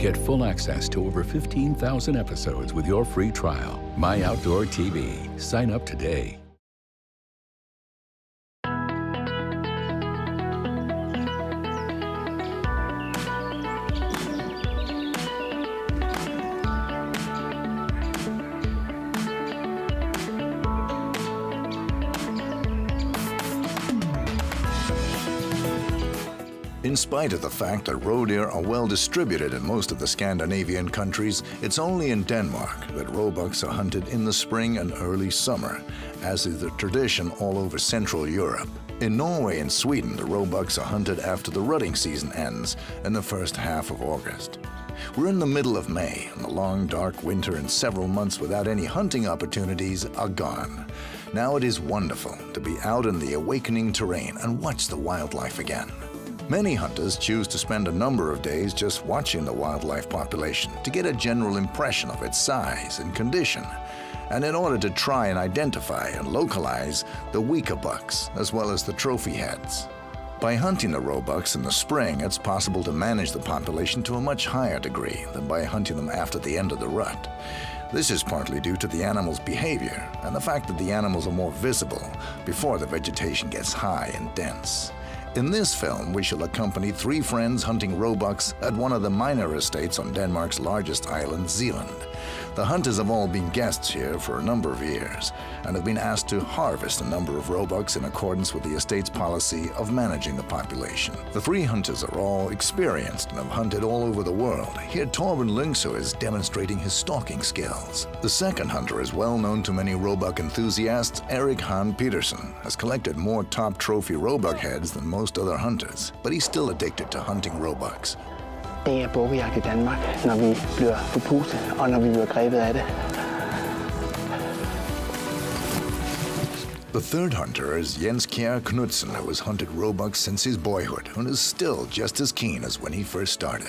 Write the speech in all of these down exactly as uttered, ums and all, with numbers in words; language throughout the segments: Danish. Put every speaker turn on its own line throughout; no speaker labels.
Get full access to over fifteen thousand episodes with your free trial. MyOutdoorTV. Sign up today.
In spite of the fact that roe deer are well distributed in most of the Scandinavian countries, it's only in Denmark that roebucks are hunted in the spring and early summer, as is the tradition all over Central Europe. In Norway and Sweden, the roebucks are hunted after the rutting season ends in the first half of August. We're in the middle of May, and the long, dark winter and several months without any hunting opportunities are gone. Now it is wonderful to be out in the awakening terrain and watch the wildlife again. Many hunters choose to spend a number of days just watching the wildlife population to get a general impression of its size and condition, and in order to try and identify and localize the weaker bucks as well as the trophy heads. By hunting the roebucks in the spring, it's possible to manage the population to a much higher degree than by hunting them after the end of the rut. This is partly due to the animal's behavior and the fact that the animals are more visible before the vegetation gets high and dense. In this film, we shall accompany three friends hunting roebucks at one of the minor estates on Denmark's largest island, Zealand. The hunters have all been guests here for a number of years and have been asked to harvest a number of roebucks in accordance with the estate's policy of managing the population. The three hunters are all experienced and have hunted all over the world. Here, Torben Lyngsø is demonstrating his stalking skills. The second hunter is well known to many roebuck enthusiasts. Erik Hahn Petersen has collected more top trophy roebuck heads than most other hunters, but he's still addicted to hunting roebucks.
Det er bukkejagt i Danmark, når vi bliver forpustet, og når vi bliver grebet af det.
The third hunter is Jens Kjær Knudsen, who has hunted roebucks since his boyhood and is still just as keen as when he first started.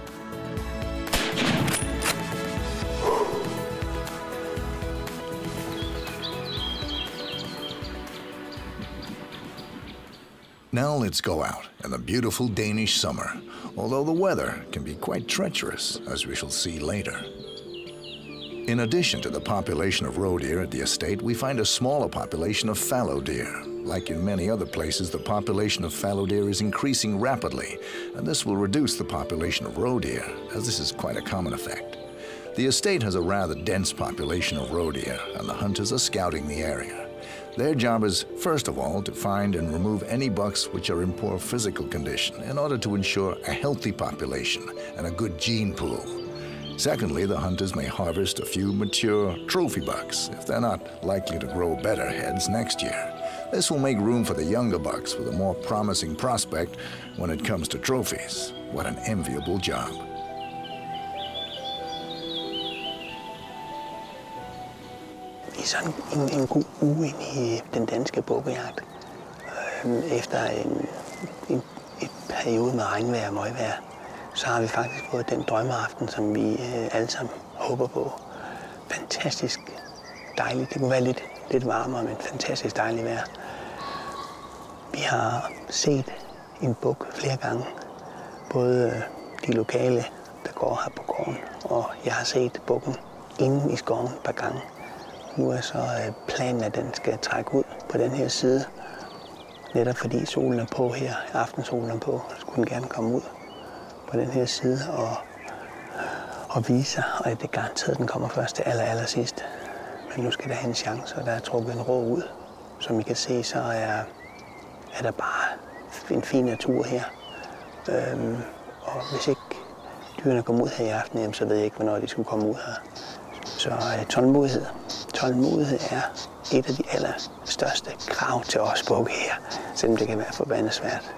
Now let's go out in the beautiful Danish summer, although the weather can be quite treacherous, as we shall see later. In addition to the population of roe deer at the estate, we find a smaller population of fallow deer. Like in many other places, the population of fallow deer is increasing rapidly, and this will reduce the population of roe deer, as this is quite a common effect. The estate has a rather dense population of roe deer, and the hunters are scouting the area. Their job is, first of all, to find and remove any bucks which are in poor physical condition in order to ensure a healthy population and a good gene pool. Secondly, the hunters may harvest a few mature trophy bucks if they're not likely to grow better heads next year. This will make room for the younger bucks with a more promising prospect when it comes to trophies. What an enviable job.
Det er sådan en, en god uge ind i den danske bukkejagt. Efter en, en, et periode med regnvejr og møgvejr, så har vi faktisk fået den drømmeaften, som vi øh, alle sammen håber på. Fantastisk dejligt. Det kunne være lidt, lidt varmere, men fantastisk dejligt vejr. Vi har set en buk flere gange. Både de lokale, der går her på gården, og jeg har set bukken inde i skoven et par gange. Nu er så planen, at den skal trække ud på den her side. Netop fordi solen er på her, aftensolen er på, så skulle den gerne komme ud på den her side og, og vise sig. Og det er garanteret, at den kommer først til aller, aller sidst. Men nu skal der have en chance, og der er trukket en rå ud. Som I kan se, så er, er der bare en fin natur her. Øhm, og hvis ikke dyrene kommer ud her i aften, jamen, så ved jeg ikke, hvornår de skulle komme ud her. Så øh, tålmodighed. Tålmodighed er et af de allerstørste krav til os bukke her, selvom det kan være forbandet svært.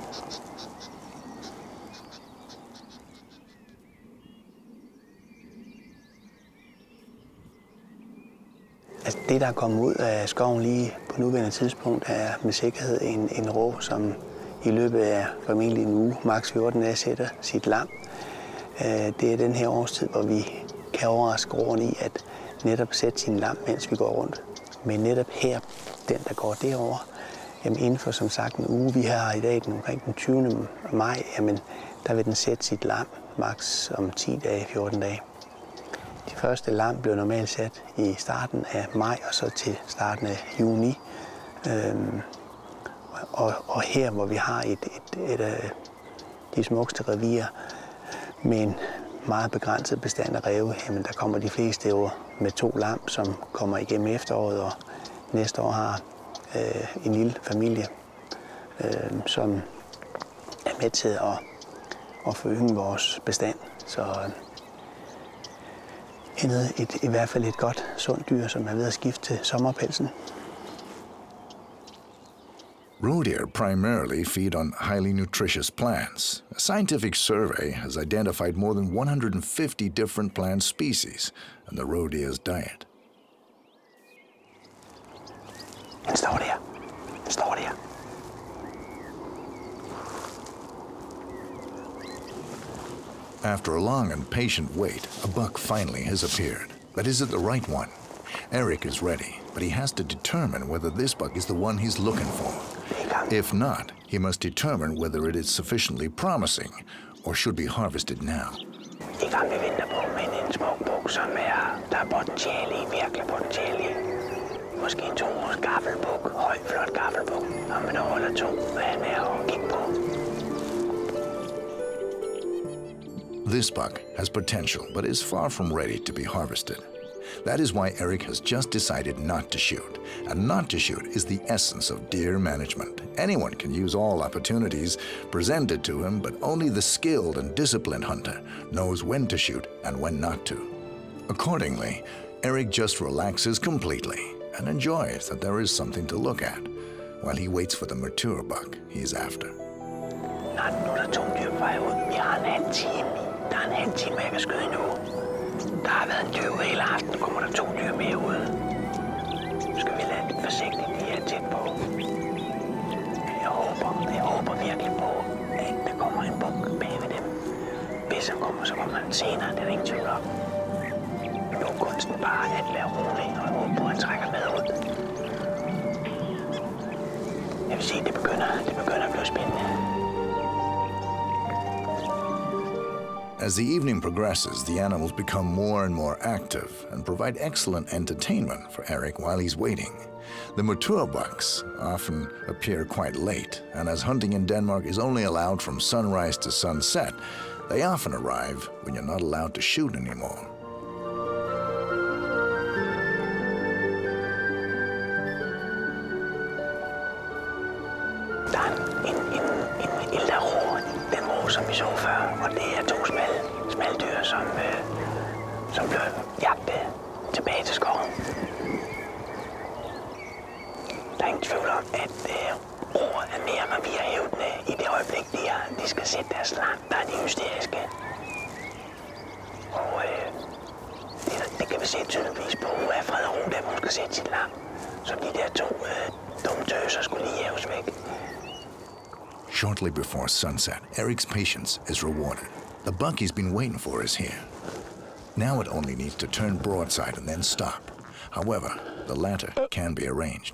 Altså, det, der er kommet ud af skoven lige på nuværende tidspunkt, er med sikkerhed en, en rå, som i løbet af formentlig en uge, maks fjorten dage, sætter sit lam. Det er den her årstid, hvor vi kan overraske råden i at netop sætte sin lam, mens vi går rundt. Men netop her, den der går derover, jamen inden for som sagt en uge, vi har i dag den omkring den tyvende maj, jamen der vil den sætte sit lam maks om ti dage, fjorten dage. De første lam blev normalt sat i starten af maj og så til starten af juni. Øhm, og, og her, hvor vi har et, et, et af de smukkeste revier med en meget begrænset bestand af ræve, jamen der kommer de fleste år med to lam, som kommer igennem efteråret, og næste år har øh, en lille familie, øh, som er med til at, at forøge vores bestand. Så øh, et, i hvert fald et godt, sundt dyr, som er ved at skifte til sommerpelsen.
Roe deer primarily feed on highly nutritious plants. A scientific survey has identified more than one hundred fifty different plant species in the roe deer's diet.
Den står der. Den står der.
After a long and patient wait, a buck finally has appeared. But is it the right one? Eric is ready, but he has to determine whether this buck is the one he's looking for. If not, he must determine whether it is sufficiently promising or should be harvested now.
I gang vi venter på med en smuk buk, som er, der er potentiale i, virkelig potentiale i. Måske en to-års gaffelbuk, høj, flot gaffelbuk. Om man holder to, hvad han er at kigge på.
This buck has potential, but is far from ready to be harvested. That is why Eric has just decided not to shoot. And not to shoot is the essence of deer management. Anyone can use all opportunities presented to him, but only the skilled and disciplined hunter knows when to shoot and when not to. Accordingly, Eric just relaxes completely and enjoys that there is something to look at, while he waits for the mature buck he's after.
Nej, nu er der to dyr på vej ud. Vi har en halv time. Der er en halv time, jeg kan skyde nu. Der har været en dyr hele aften. Nu kommer der to dyr mere ud. Nu skal vi lade lidt forsigtigt lige her tæt på. Jeg håber, jeg håber virkelig på, at der kommer en buk bag ved dem. Hvis han kommer, så kommer han senere. Det er der ingen tvivl om. Nu er kunsten bare at være rolig, og jeg håber på, at han trækker med ud. Jeg vil sige, det begynder, det begynder at blive spændende.
As the evening progresses, the animals become more and more active and provide excellent entertainment for Eric while he's waiting. The mature bucks often appear quite late, and as hunting in Denmark is only allowed from sunrise to sunset, they often arrive when you're not allowed to shoot anymore.
Der er en, en, en ældre rå, den rå, som vi så før, og det er to smalle, smalle dyr, som, øh, som blev jagtet tilbage til skoven. Der er ingen tvivl om, at øh, roer er mere revirhævdende i det øjeblik, de, er, de skal sætte deres lam. Der er de hysteriske. Og øh, det, det kan vi se tydeligvis på, at Fred og Ro, der hun skal sætte sit lam. Så de der to øh, dumme tøser skulle lige hæves væk.
Shortly before sunset, Eric's patience is rewarded. The buck he's been waiting for is here. Now it only needs to turn broadside and then stop. However, the latter can be arranged.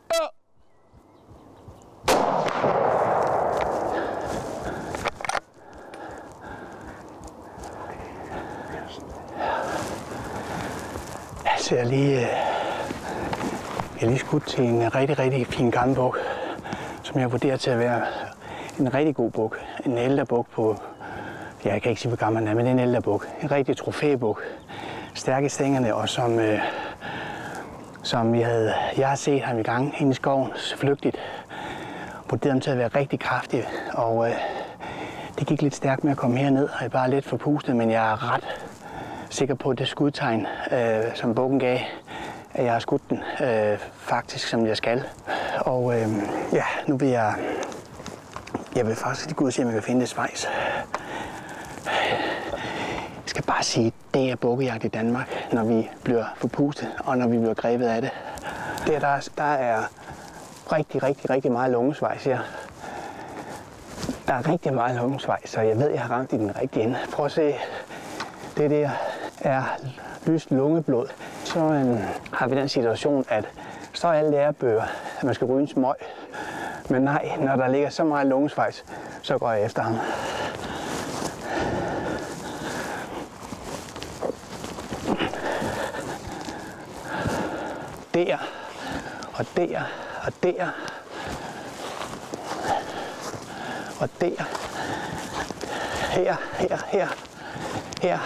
Altså, jeg er lige, jeg er lige skudt til en rigtig, rigtig fin gammel buk, som jeg vurderer til at være en rigtig god buk. En ældre buk på, ja, jeg kan ikke sige, hvor gammel den er, men det er en ældre buk. En rigtig trofæbuk. Stærk i stængerne, og som, øh, som jeg, havde, jeg har set ham i gang inde i skoven, flygtigt. Vurderede ham til at være rigtig kraftig, og øh, det gik lidt stærkt med at komme herned, og jeg er bare lidt forpustet, men jeg er ret sikker på, at det skudtegn, øh, som bukken gav, at jeg har skudt den øh, faktisk, som jeg skal. Og øh, ja, nu vil jeg, jeg vil faktisk lige gå ud og se, om jeg kan finde det svejs. Jeg skal bare sige, at det er bukkejagt i Danmark, når vi bliver forpustet, og når vi bliver grebet af det. Der, der, der er rigtig, rigtig, rigtig meget lungesvejs her. Der er rigtig meget lungesvejs, så jeg ved, at jeg har ramt i den rigtige ende. Prøv at se, det der er lyst lungeblod. Så øh, har vi den situation, at så er alle lærebøger, at man skal ryge en smøg. Men nej, når der ligger så meget lungesvejs, så går jeg efter ham. der, og der, og der, og der, her, her, her, her.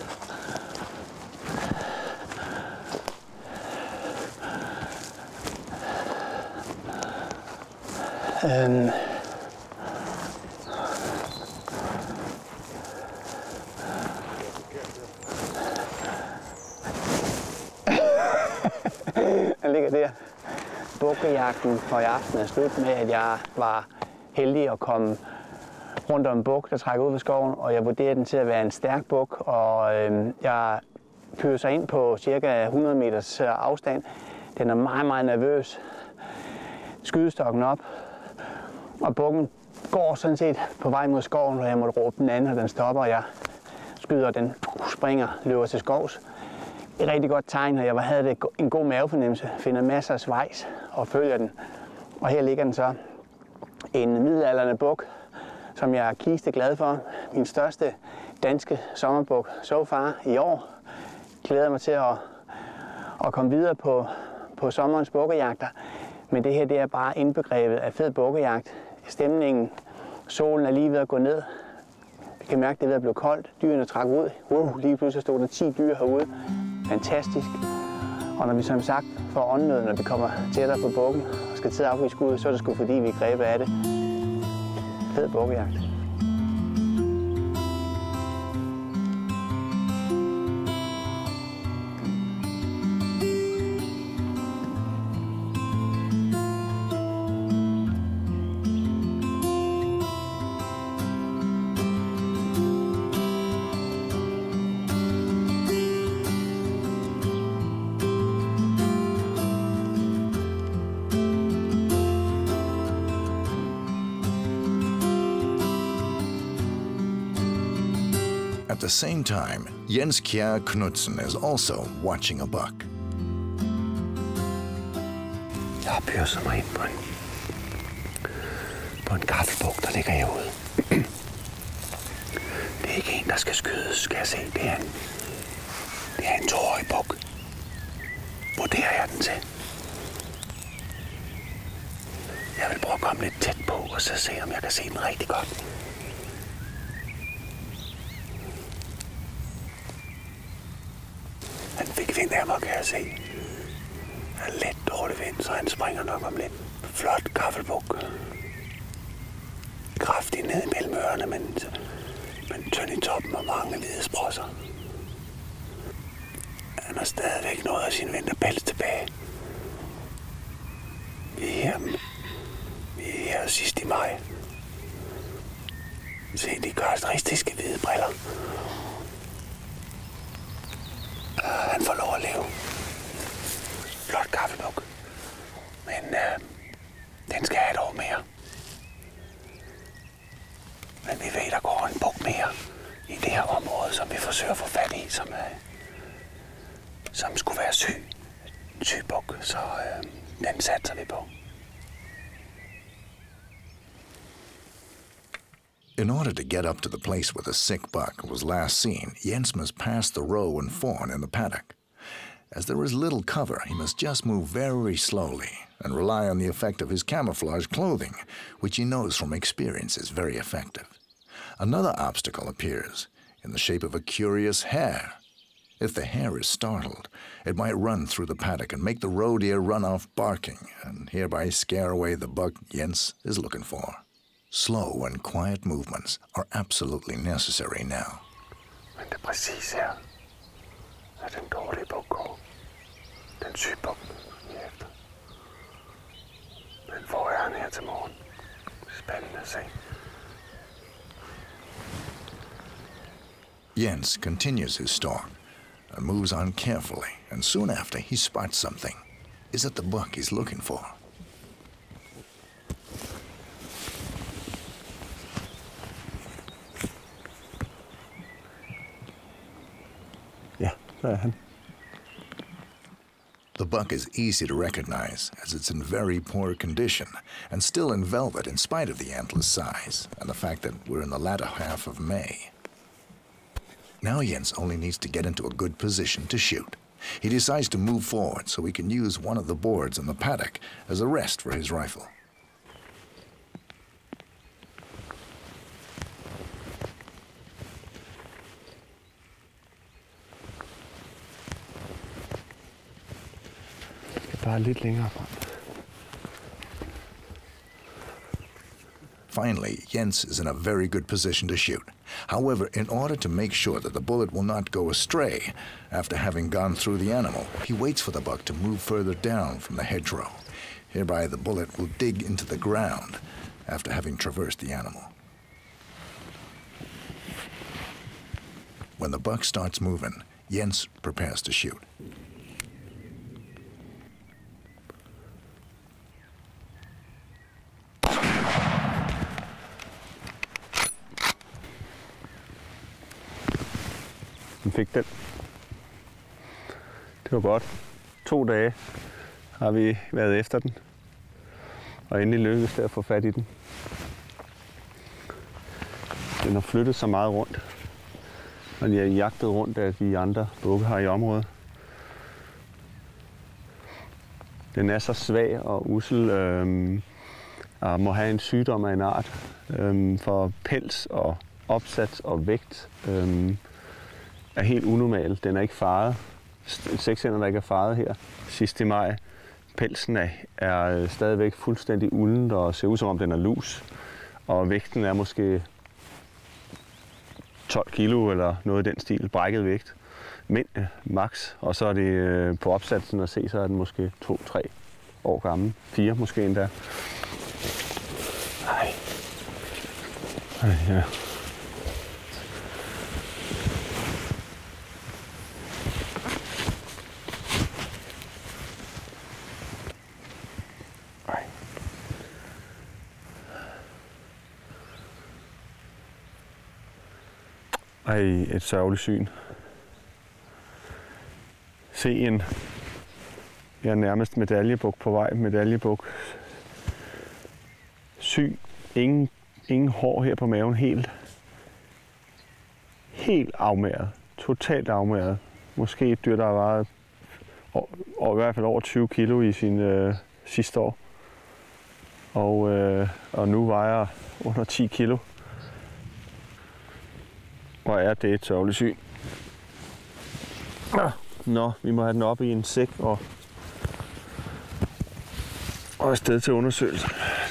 Øhm. Den ligger der. Bukkejagten for i aften er slut med, at jeg var heldig at komme rundt om en buk, der trækker ud fra skoven, og jeg vurderer den til at være en stærk buk, og øh, jeg pøser ind på cirka hundrede meters afstand. Den er meget, meget nervøs. Skydestokken op, og bukken går sådan set på vej mod skoven, og jeg måtte råbe den anden, og den stopper, og jeg skyder, og den springer, løber til skovs. Et rigtig godt tegn, og jeg havde en god mavefornemmelse, finder masser af svejs og følger den. Og her ligger den så, en middelaldrende buk, som jeg er kiste glad for. Min største danske sommerbuk so far i år. Glæder mig til at, at komme videre på, på sommerens bukkejagter. Men det her, det er bare indbegrebet af fed bukkejagt. Stemningen, solen er lige ved at gå ned. Vi kan mærke, at det er ved at blive koldt. Dyrene trækker ud. Uh, lige pludselig stod der ti dyr herude. Fantastisk. Og når vi som sagt får åndnød, når vi kommer tættere på bukken og skal til at afgive skuddet, så er det sgu fordi, vi er grebet af det. Fed bukkejagt.
At the same time, Jens Kjær Knudsen is also watching a buck.
Jeg har pørset mig ind på en, på en gaffelbuk, der ligger herude. Det er ikke en, der skal skydes, skal jeg se. Det er en, det er en toårig buk. Vurderer jeg den til. Jeg vil prøve at komme lidt tæt på, og så se, om jeg kan se den rigtig godt. Han fik vind af mig, kan jeg se. Han er lidt dårlig vind, så han springer nok om lidt. Flot gaffelbuk. Kraftig ned mellem ørerne, men, men tynd i toppen og mange hvide sprosser. Han har stadigvæk noget af sin vinterpels tilbage. Vi er her, vi er her sidst i maj. Se de karakteristiske hvide briller. Han får lov at leve. Flot gaffelbuk. Men øh, den skal have et år mere. Men vi ved, der går en buk mere i det her område, som vi forsøger at få fat i, som, øh, som skulle være syg. En syg buk, så øh, den satser vi på.
In order to get up to the place where the sick buck was last seen, Jens must pass the roe and fawn in the paddock. As there is little cover, he must just move very slowly and rely on the effect of his camouflage clothing, which he knows from experience is very effective. Another obstacle appears in the shape of a curious hare. If the hare is startled, it might run through the paddock and make the roe deer run off barking and hereby scare away the buck Jens is looking for. Slow and quiet movements are absolutely necessary now.
Men det er præcis her, at den dårlige buk går. Den syge buk efter. Den får jeg her til morgen. Spændende at se.
Jens continues his stalk and moves on carefully, and soon after he spots something. Is it the buck he's looking for? The buck is easy to recognize, as it's in very poor condition and still in velvet in spite of the antler's size and the fact that we're in the latter half of May. Now Jens only needs to get into a good position to shoot. He decides to move forward so he can use one of the boards in the paddock as a rest for his rifle.
Bare lidt længere frem.
Finally, Jens is in a very good position to shoot. However, in order to make sure that the bullet will not go astray, after having gone through the animal, he waits for the buck to move further down from the hedgerow. Hereby, the bullet will dig into the ground after having traversed the animal. When the buck starts moving, Jens prepares to shoot.
Den fik den. Det var godt. To dage har vi været efter den, og endelig lykkedes det at få fat i den. Den har flyttet sig meget rundt, og de har jagtet rundt af de andre bukke her i området. Den er så svag og ussel, øhm, og må have en sygdom af en art, øhm, for pels og opsats og vægt øhm, er helt unormal. Den er ikke faret. Seksender, der ikke er faret her sidst i maj. Pelsen er, er stadigvæk fuldstændig uldent og ser ud som om den er lus. Og vægten er måske tolv kilo eller noget i den stil, brækket vægt. Men max. Og så er det på opsatsen at se, så er den måske to tre år gammel. Fire måske endda. Ej. Ej, ja. Ej, et sørgeligt syn. Se en, jeg er nærmest medaljebuk på vej, medaljebuk. Syg, ingen, ingen hår her på maven, helt, helt afmæret, totalt afmæret. Måske et dyr, der har vejet og i hvert fald over tyve kilo i sin øh, sidste år. Og, øh, og nu vejer under ti kilo. Og er det et sørgeligt syn. Nå, vi må have den op i en sæk og, og afsted til undersøgelse.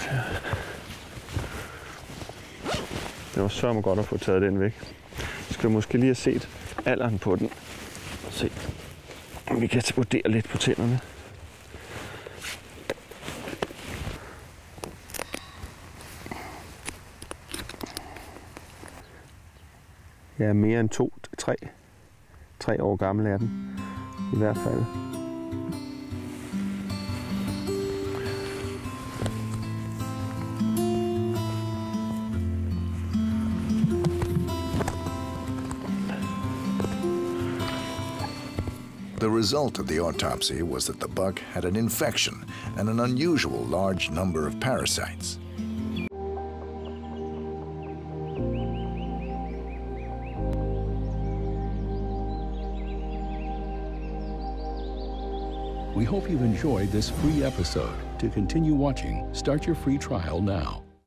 Det var sørme godt at få taget den væk. Jeg skal måske lige have set alderen på den. Og se, om vi kan vurdere lidt på tænderne. Ja, mere end to, tre, tre år gammel er den, i hvert fald.
The result of the autopsy was that the buck had an infection and an unusual large number of parasites.
We hope you've enjoyed this free episode. To continue watching, start your free trial now.